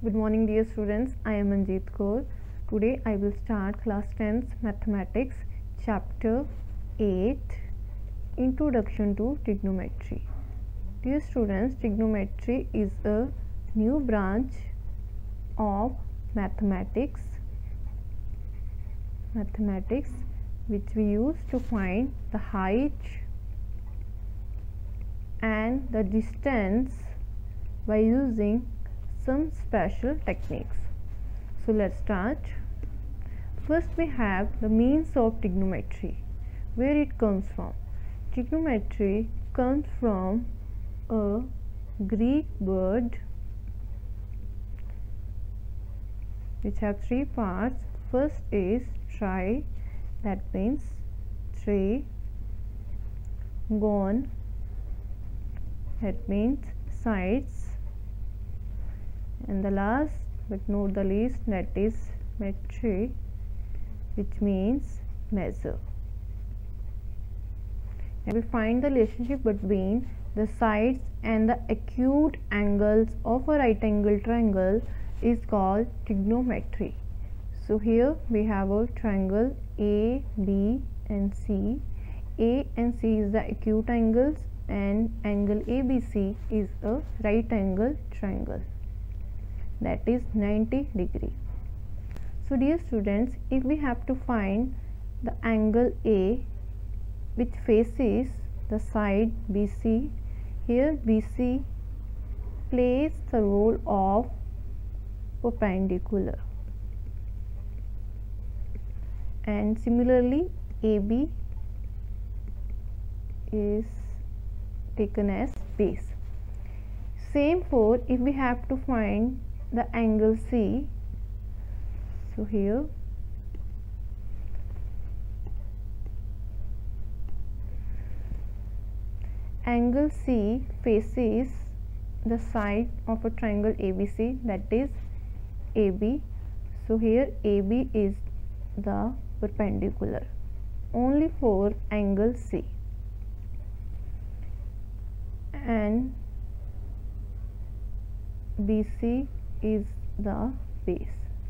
Good morning dear students, I am Manjeet Kaur. Today I will start class 10th mathematics chapter 8 Introduction to Trigonometry. Dear students, trigonometry is a new branch of mathematics which we use to find the height and the distance by using some special techniques. So let's start. First we have the means of trigonometry. Where it comes from? Trigonometry comes from a Greek word which have three parts. First is tri, that means three, gon, that means sides, and the last but not the least, that is metri, which means measure. And we find the relationship between the sides and the acute angles of a right angle triangle is called trigonometry. So here we have a triangle A, B and C. A and C is the acute angles and angle ABC is a right angle triangle, that is 90 degree. So dear students, if we have to find the angle A which faces the side BC, here BC plays the role of perpendicular, and similarly AB is taken as base. Same for if we have to find the angle C. So here angle C faces the side of a triangle ABC, that is AB. So here AB is the perpendicular only for angle C, and BC is the base.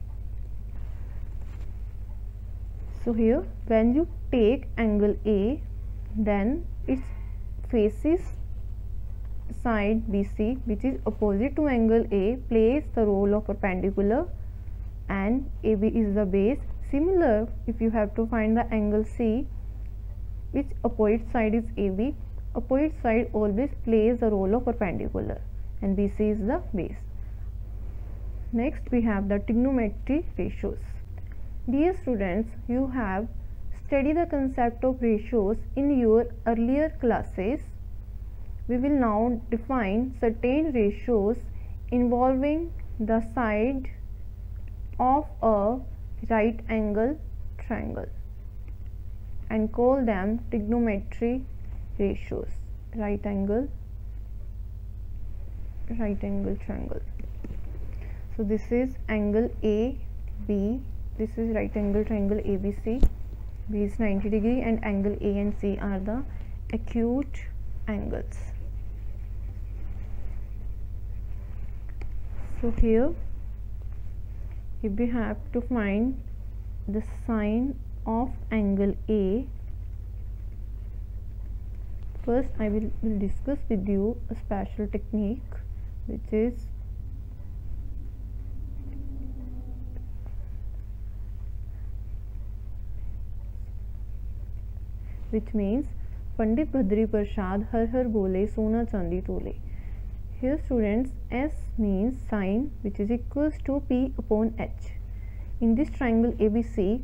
So here when you take angle A, then its faces side BC, which is opposite to angle A, plays the role of perpendicular, and AB is the base. Similar, if you have to find the angle C, which opposite side is AB, opposite side always plays the role of perpendicular, and BC is the base. Next we have the trigonometry ratios. Dear students, you have studied the concept of ratios in your earlier classes. We will now define certain ratios involving the side of a right angle triangle and call them trigonometry ratios. Right angle triangle. So this is angle AB, this is right angle triangle ABC, B is 90 degree, and angle A and C are the acute angles. So here if we have to find the sine of angle A, first I will discuss with you a special technique which means Pandit Bhadri Prasad Har Har Bole Sona Chandi Tole. Here students, S means sine, which is equals to P upon H. In this triangle ABC,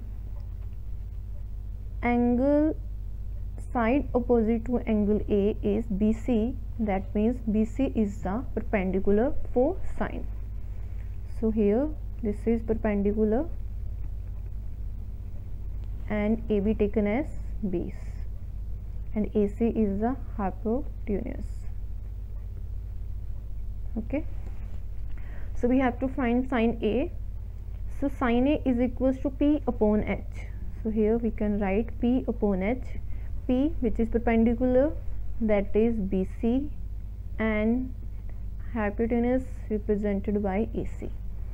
angle side opposite to angle A is BC, that means BC is the perpendicular for sine. So here this is perpendicular and AB taken as base, and AC is the hypotenuse. Okay, so we have to find sine A. So sine A is equals to P upon H. So here we can write P upon H. P, which is perpendicular, that is BC, and hypotenuse represented by AC.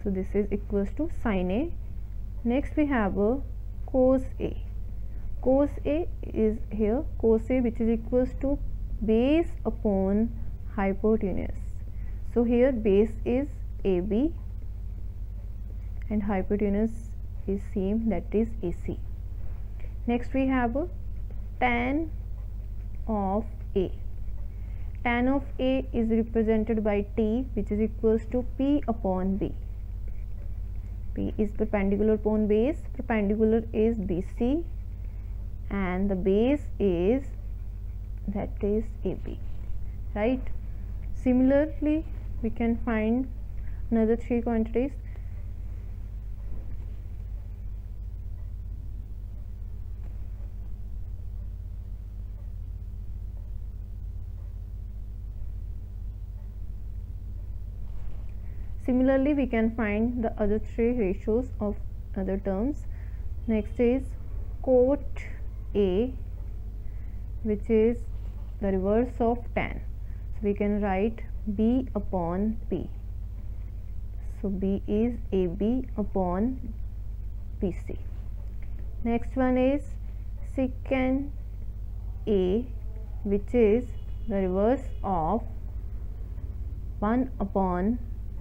So this is equals to sin A. Next we have a cos A. Cos A is here, cos A, which is equals to base upon hypotenuse. So here base is AB and hypotenuse is same, that is AC. Next we have a tan of A. Tan of A is represented by T, which is equals to P upon B. P is perpendicular upon base, perpendicular is BC and the base is, that is AB, right? Similarly we can find another three quantities. Similarly we can find the other three ratios of other terms. Next is cot A, which is the reverse of tan. So we can write B upon P. So B is AB upon BC. Next one is secant A, which is the reverse of 1 upon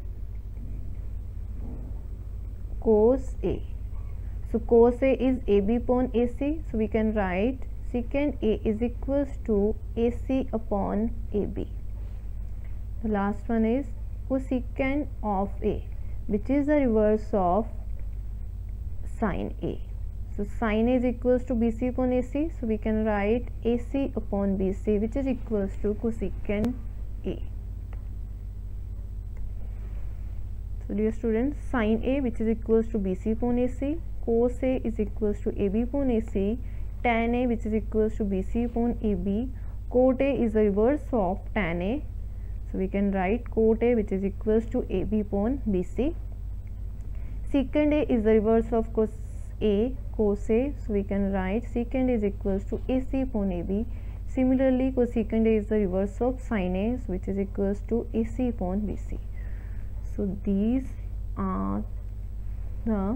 cos A. So cos A is AB upon AC. So we can write secant A is equals to AC upon AB. The last one is cosecant of A, which is the reverse of sin A. So sin A is equals to BC upon AC. So we can write AC upon BC, which is equals to cosecant A. So dear students, sin A, which is equals to BC upon AC, cos A is equals to AB upon AC, tan A, which is equals to BC upon AB, cot A is the reverse of tan A. So we can write cot A, which is equals to AB upon BC. Secant A is the reverse of cos A. So we can write secant A is equals to AC upon AB. Similarly, cosecant A is the reverse of sin A, which is equals to AC upon BC. So these are the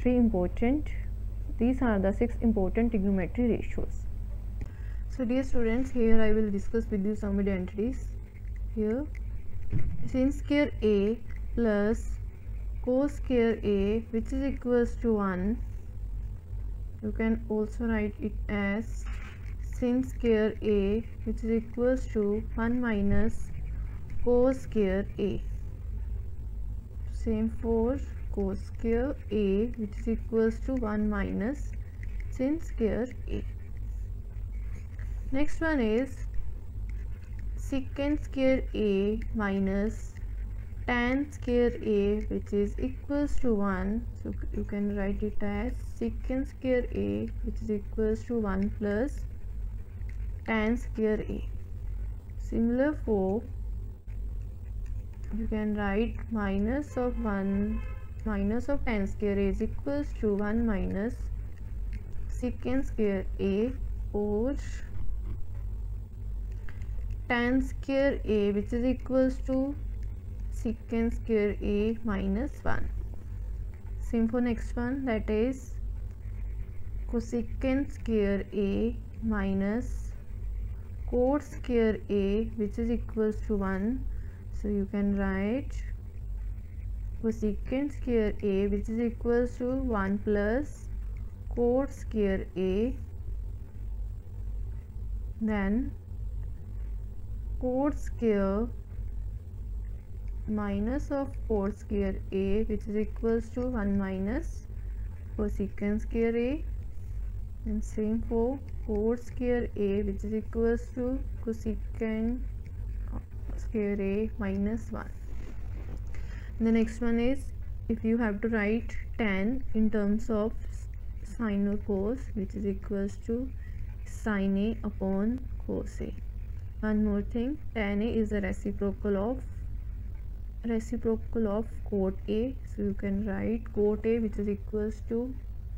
six important trigonometry ratios. So dear students, here I will discuss with you some identities. Here sin square A plus cos square A, which is equals to 1. You can also write it as sin square A, which is equals to 1 minus cos square A. Same for cos square A, which is equals to 1 minus sin square A. Next one is secant square A minus tan square A, which is equals to 1. So you can write it as secant square A, which is equals to 1 plus tan square A. Similar for, you can write minus of tan square A is equals to 1 minus secant square A, or tan square A, which is equals to secant square A minus 1. Same for next one, that is cosecant square A minus cot square A, which is equals to 1. So you can write cosecant square A, which is equals to 1 plus cot square A, then cot square minus of cot square A, which is equals to 1 minus cosecant square A, and same for cot square A, which is equals to cosecant square A minus 1. The next one is, if you have to write tan in terms of sin or cos, which is equals to sin A upon cos A. One more thing, tan A is the reciprocal of cot A. So you can write cot A, which is equals to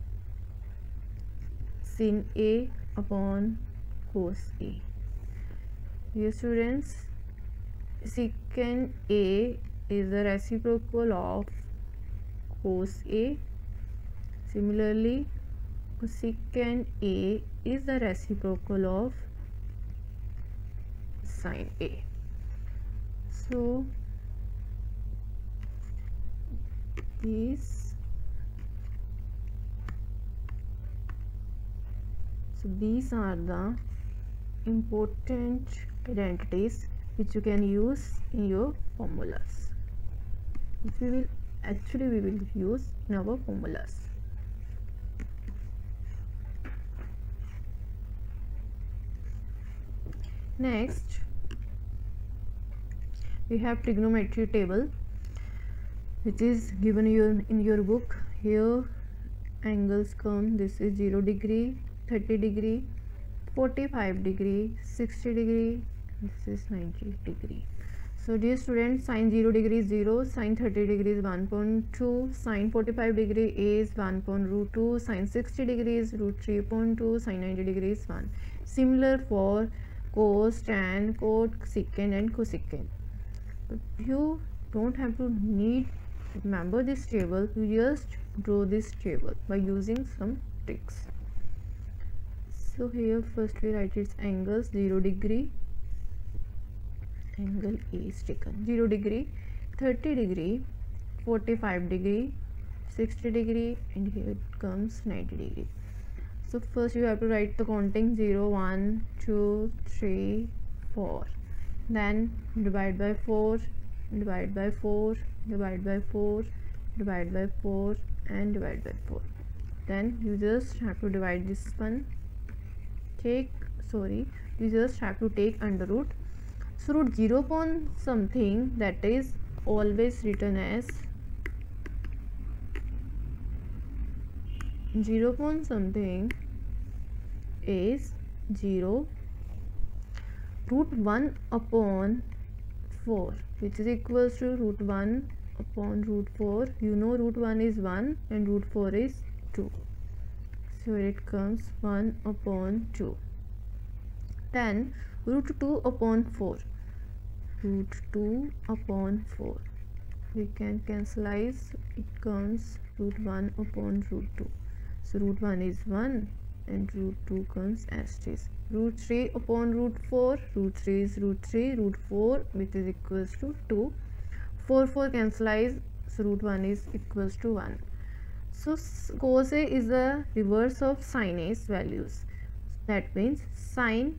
sin A upon cos A. Dear students, secant A is the reciprocal of cos A. Similarly, cosecant A is the reciprocal of sin A. So these are the important identities which you can use in your formulas, which we will use in our formulas. Next, we have trigonometry table, which is given in your book. Here angles come, this is 0 degree, 30 degree, 45 degree, 60 degree, this is 90 degree. So dear students, sin 0 degree is 0, sin 30 degree is 1.2, sin 45 degree is 1/√2, sin 60 degree is √3.2, sin 90 degree is 1. Similar for cos, tan, cot, secant and cosecant. But you don't have to remember this table, you just draw this table by using some tricks. So here first we write its angles. 0 degree, angle A is taken, 0 degree, 30 degree, 45 degree, 60 degree, and here it comes 90 degree. So first you have to write the counting 0, 1, 2, 3, 4. Then divide by 4, divide by 4, divide by 4, divide by 4, and divide by 4. Then you just have to divide this one. You just have to take under root. So root 0 upon something, that is always written as 0 upon something is 0. Root 1 upon 4, which is equals to root 1 upon root 4. You know root 1 is 1 and root 4 is 2. So it comes 1 upon 2. Then root 2 upon 4. Root 2 upon 4. We can cancelize. It comes root 1 upon root 2. So root 1 is 1 and root 2 comes as it is. Root 3 upon root 4. Root 3 is root 3. Root 4, which is equals to 2. 4 cancelize. So root 1 is equals to 1. So cos A is the reverse of sin A's values. That means sin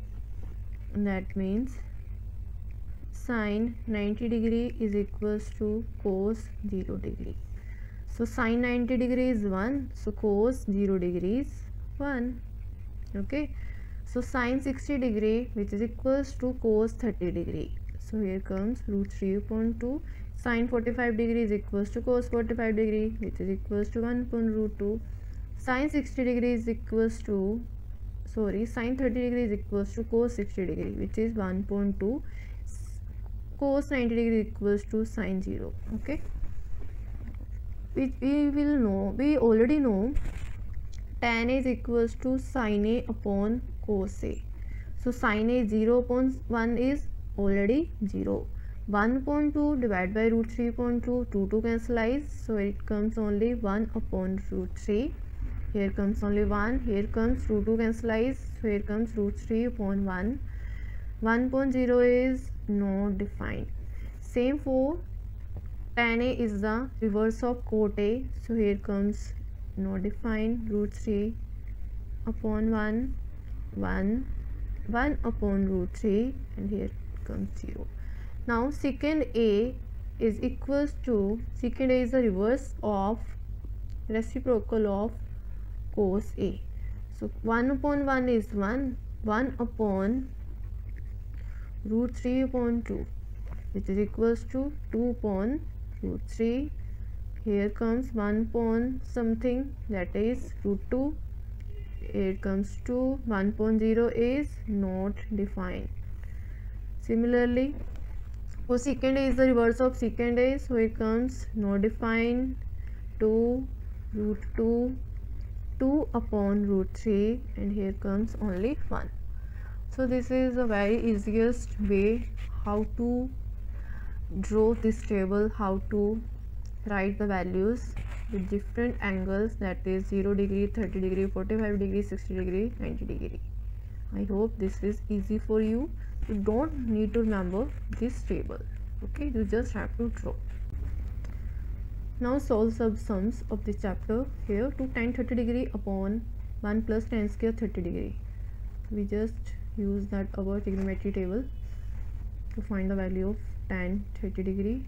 90 degree is equals to cos 0 degree. So sin 90 degree is 1. So cos 0 degree is 1. Okay. So sin 60 degree, which is equals to cos 30 degree. So here comes root 3 upon 2. Sin 45 degree is equals to cos 45 degree, which is equals to 1 upon root 2. Sin 60 degree is equals to, sin 30 degree is equals to cos 60 degree, which is 1.2. Cos 90 degree is equals to sin 0. Okay. We already know tan A is equals to sin A upon cos A. So sin A 0 upon 1 is already 0. 1 upon 2 divided by root 3 upon 2, 2 cancelize. So it comes only 1 upon root 3. Here comes only 1. Here comes root 2 cancelize. So here comes root 3 upon 1. 1 upon 0 is not defined. Same for tan A is the reverse of cot A. So here comes not defined. Root 3 upon 1, 1 upon root 3, and here comes 0. Now secant A is equals to, secant A is the reverse of reciprocal of cos A. So 1 upon 1 is 1, 1 upon root 3 upon 2, which is equals to 2 upon root 3. Here comes 1 upon something, that is root 2. Here comes 2. 1 upon 0 is not defined. Similarly, cosecant A is the reverse of secant A, so it comes not defined. 2 root 2, 2 upon root 3, and here comes only 1. So this is the very easiest way how to draw this table, how to write the values with different angles, that is 0 degree, 30 degree, 45 degree, 60 degree, 90 degree. I hope this is easy for you. You don't need to remember this table, okay? You just have to draw. Now solve sums of this chapter. Here 2 tan 30 degree upon 1 plus tan square 30 degree. We just use that our trigonometry table to find the value of tan 30 degree.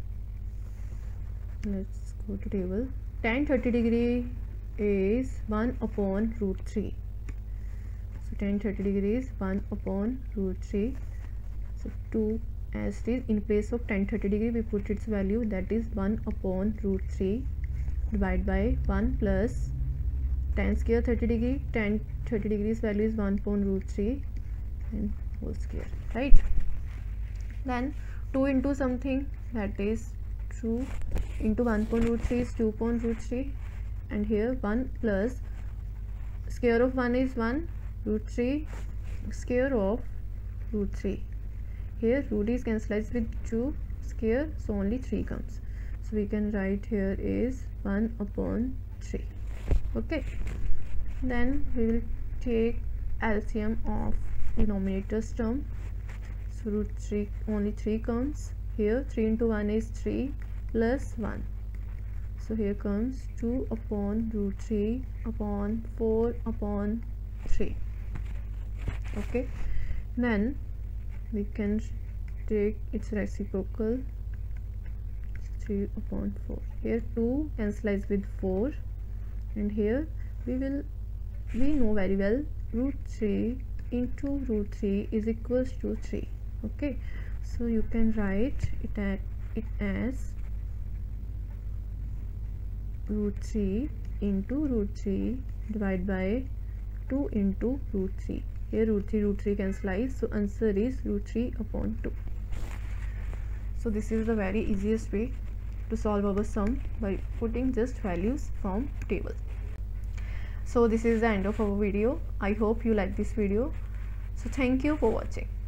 Let's go to table. Tan 30 degree is 1 upon root 3. So tan 30 degree is 1 upon root 3. So 2, as it is, in place of tan 30 degree we put its value, that is 1 upon root 3 divided by 1 plus tan square 30 degree. Tan 30 degrees value is 1 upon root 3 and whole square, right? Then 2 into something, that is 2 into 1 upon root 3 is 2 upon root 3, and here 1 plus square of 1 is 1, root 3 square of root 3. Here root is cancelled with 2 square, so only 3 comes. So we can write here is 1 upon 3. Okay, then we will take LCM of denominator's term. So root 3, only 3 comes. Here 3 into 1 is 3 plus 1. So here comes 2 upon root 3 upon 4 upon 3. Okay, then we can take its reciprocal, 3 upon 4. Here 2 cancels with 4, and here we know very well root 3 into root 3 is equals to 3. Okay, so you can write it as root 3 into root 3 divided by 2 into root 3. Here root 3 cancels, so answer is root 3 upon 2. So this is the very easiest way to solve our sum, by putting just values from table. So this is the end of our video. I hope you like this video. So thank you for watching.